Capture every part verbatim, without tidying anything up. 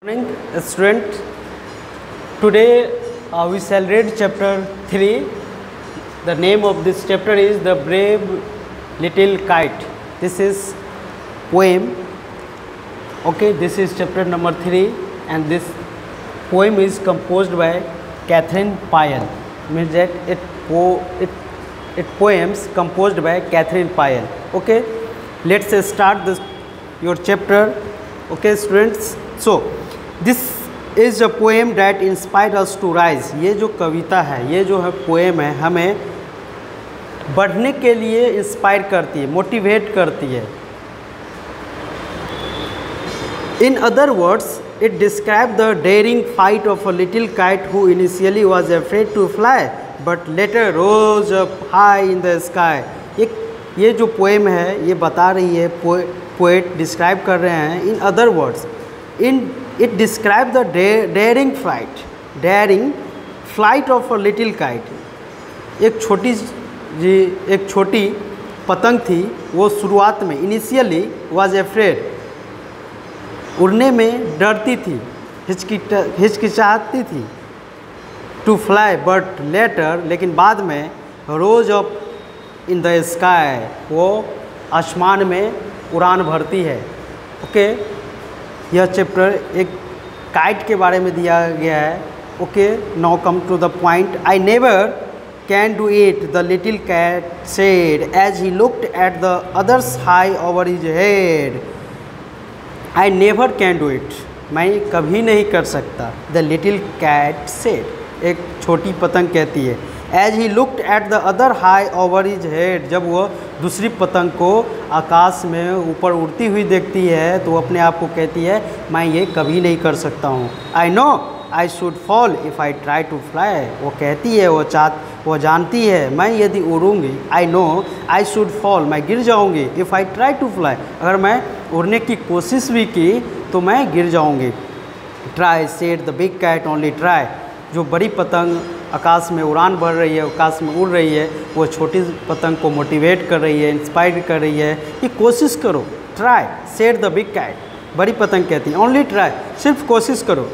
Morning, student. Today uh, we shall read chapter three. The name of this chapter is The Brave Little Kite. This is poem. Okay, this is chapter number three, and this poem is composed by Catherine Payal. Means that it po it it poems composed by Catherine Payal. Okay, let's start this your chapter. Okay, students. So this is a poem that inspire us to rise. ये जो कविता है, ये जो है poem है, हमें बढ़ने के लिए इंस्पायर करती है, मोटिवेट करती है। In other words it describe the daring fight of a little kite who initially was afraid to fly but later rose up high in the sky. एक ये जो पोएम है ये बता रही है, पोएट डिस्क्राइब कर रहे हैं in other words, in it describes the daring flight daring flight of a little kite। एक छोटी जी एक छोटी पतंग थी, वो शुरुआत में इनिशियली was afraid, उड़ने में डरती थी, हिचकिचा हिचकिचाती थी, to fly but later लेकिन बाद में rose up in the sky, वो आसमान में उड़ान भरती है। Okay okay? यह चैप्टर एक काइट के बारे में दिया गया है। Okay, now come to the point. I never can do it, the little kite said as he looked at the others high over his head. I never can do it, मैं कभी नहीं कर सकता। द लिटिल कैट सेड, एक छोटी पतंग कहती है। As he looked at the other high over his head, जब वह दूसरी पतंग को आकाश में ऊपर उड़ती हुई देखती है तो अपने आप को कहती है मैं ये कभी नहीं कर सकता हूँ। I know I should fall if I try to fly, वो कहती है, वो चाह वो जानती है मैं यदि उड़ूँगी, I know I should fall, मैं गिर जाऊँगी, if I try to fly, अगर मैं उड़ने की कोशिश भी की तो मैं गिर जाऊँगी। Try said the big kite only try, जो बड़ी पतंग आकाश में उड़ान भर रही है, आकाश में उड़ रही है, वो छोटी पतंग को मोटिवेट कर रही है, इंस्पायर कर रही है कि कोशिश करो। Try said the big kite, बड़ी पतंग कहती है ओनली ट्राई, सिर्फ कोशिश करो।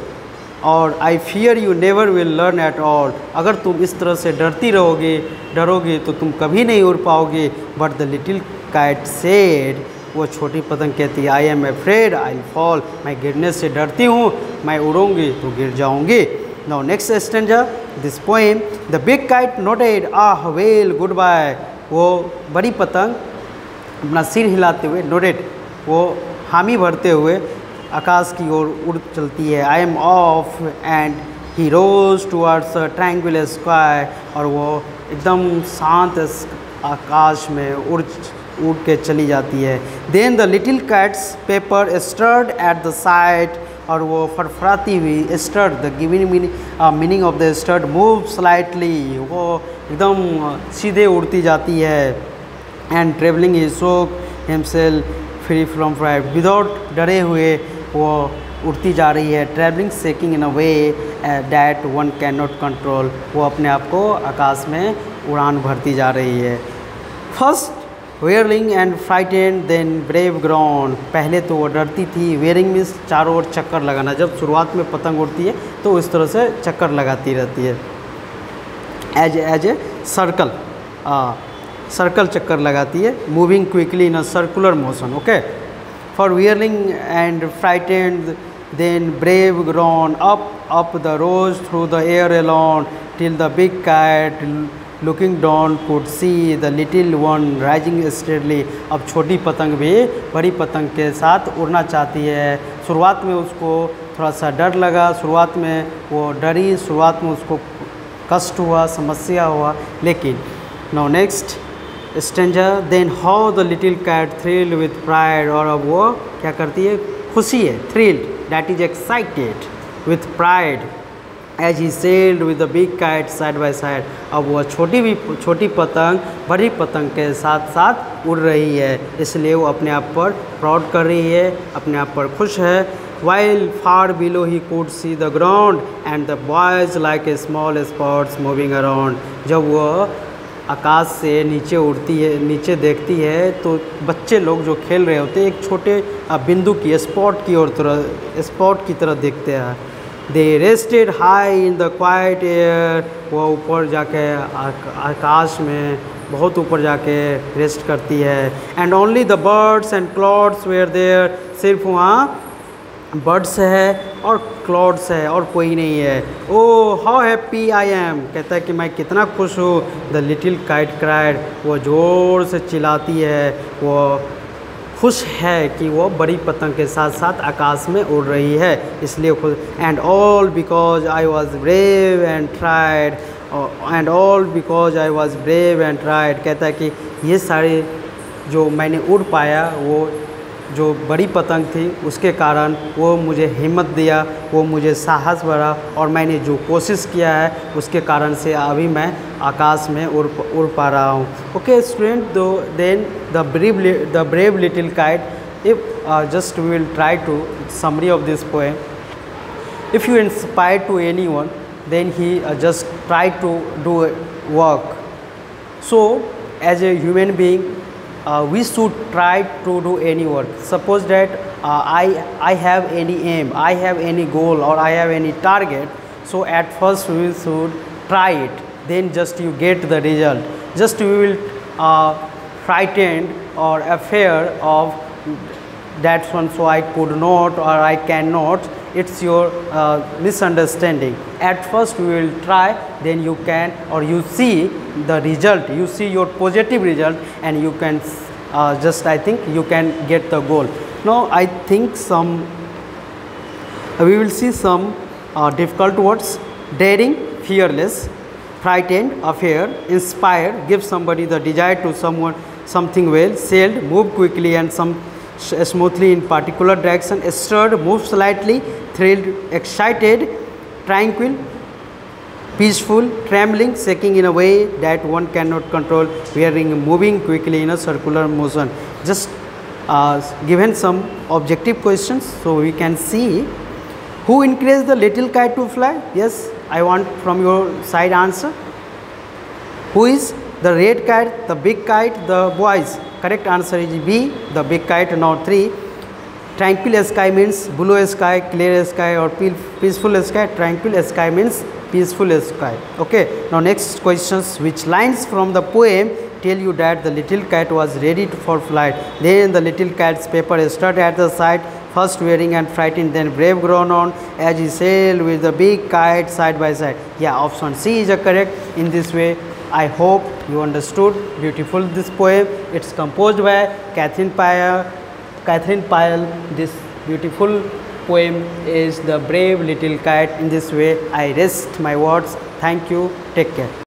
और I fear you never will learn at all, अगर तुम इस तरह से डरती रहोगे डरोगे तो तुम कभी नहीं उड़ पाओगे। But the little kite said, वो छोटी पतंग कहती है I am afraid I fall, मैं गिरने से डरती हूँ, मैं उड़ूँगी तो गिर जाऊँगी। Now next stanza, this poem, the big kite nodded, ah well goodbye, वो बड़ी पतंग अपना सिर हिलाते हुए nodded, वो हामी भरते हुए आकाश की ओर उड़ चलती है। I am off and he rose towards a tranquil sky, और वो एकदम शांत आकाश में उड़ उड़ के चली जाती है। Then the little cat's paper stirred at the sight, और वो फड़फड़ाती हुई stirred, the giving meaning of the stirred move slightly, वो एकदम सीधे उड़ती जाती है। And travelling he soak himself free from fright, without डरे हुए वो उड़ती जा रही है। Travelling seeking in a way that one can not control, वो अपने आप को आकाश में उड़ान भरती जा रही है। First veering and frightened then brave ground, पहले तो वो डरती थी। वेयरिंग मीन्स चारों ओर चक्कर लगाना, जब शुरुआत में पतंग उड़ती है तो इस तरह से चक्कर लगाती रहती है, as as a circle, circle चक्कर लगाती है, moving quickly in a circular motion. Okay, for veering and frightened then brave ground, up up the rose through the air alone till the big kite looking down could see the little one rising steadily. अब छोटी पतंग भी बड़ी पतंग के साथ उड़ना चाहती है। शुरुआत में उसको थोड़ा सा डर लगा, शुरुआत में वो डरी, शुरुआत में उसको कष्ट हुआ, समस्या हुआ, लेकिन no next stanza, then how the little kite thrilled with pride, और अब वो क्या करती है, खुशी है, thrilled that is excited with pride as he sailed with the big kite side by side. अब वह छोटी भी छोटी पतंग बड़ी पतंग के साथ साथ उड़ रही है, इसलिए वो अपने आप पर प्राउड कर रही है, अपने आप पर खुश है। While far below he could see the ground and the boys like a small spots moving around, जब वह आकाश से नीचे उड़ती है, नीचे देखती है, तो बच्चे लोग जो खेल रहे होते हैं एक छोटे बिंदु की स्पॉट की ओर तरह स्पॉट की तरह देखते हैं। They rested high in the quiet air, वो ऊपर जाके आकाश में बहुत ऊपर जाके रेस्ट करती है। And only the birds and clouds were there, सिर्फ वहाँ बर्ड्स है और क्लाउड्स है और कोई नहीं है। Oh how happy I am, कहता है कि मैं कितना खुश हूँ। द लिटिल काइट क्राइड, वो ज़ोर से चिल्लाती है, वो खुश है कि वो बड़ी पतंग के साथ साथ आकाश में उड़ रही है, इसलिए खुश। And all because I was brave and tried, and all because I was brave and tried, कहता है कि ये सारे जो मैंने उड़ पाया वो जो बड़ी पतंग थी उसके कारण वो मुझे हिम्मत दिया, वो मुझे साहस भरा, और मैंने जो कोशिश किया है उसके कारण से अभी मैं आकाश में उड़ उड़ पा रहा हूँ। Okay student, though then the brave the brave little kite, if just we will try to summary of this poem. If you inspire to anyone then he just try to do work. So as a human being Uh, we should try to do any work. Suppose that uh, I, I have any aim, I have any goal, or I have any target. So at first we should try it, then just you get the result. Just you will uh, frightened or afraid of that one, so I could not or I cannot. It's your uh, misunderstanding. At first we will try, then you can or you see the result, you see your positive result, and you can uh, just I think you can get the goal. Now I think some uh, we will see some uh, difficult words. Daring, fearless, frightened, afraid, inspired, give somebody the desire to someone something well, sailed, move quickly and some smoothly in particular direction, stirred, move slightly, thrilled, excited, tranquil, peaceful, trembling, shaking in a way that one cannot control, wearing, moving quickly in a circular motion. Just uh, given some objective questions, so we can see who encouraged the little kite to fly. Yes, I want from your side answer. Who is the red kite, the big kite, the boys? Correct answer is B, the big kite. Now three, tranquil sky means blue sky, clear sky or peaceful sky. Tranquil sky means peaceful sky. Okay. Now next questions, which lines from the poem tell you that the little kite was ready for flight? Then the little kite's paper started at the side, first wearing and frightened, then brave grown on as he sailed with the big kite side by side. Yeah, option C is a correct. In this way, I hope you understood beautiful this poem. It's composed by Catherine Pyle. Catherine Pyle. This beautiful poem is The Brave Little Kite. In this way, I rest my words. Thank you. Take care.